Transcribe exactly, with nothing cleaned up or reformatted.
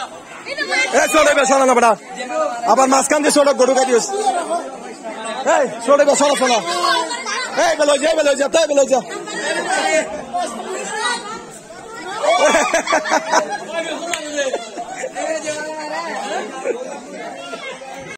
এ চলে বেসনা না বড়া আবার মাঝখান দিয়ে সড়ক গরু গাড়ি হচ্ছে এই চলে বেসনা শোনা এই বেলো যা বেলো যা তাই বেলো যা